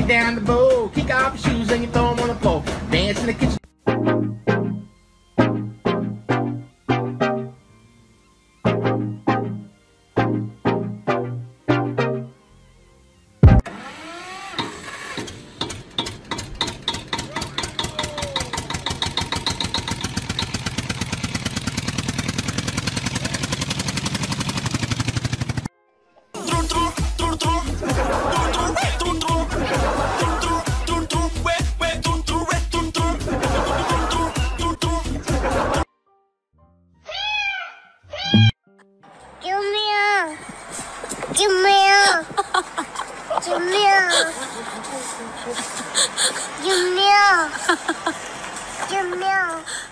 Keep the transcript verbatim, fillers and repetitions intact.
it down the bowl. Kick off your shoes and you throw them on the floor. Dance in the kitchen. Give me a, give me a, give me a, give me a.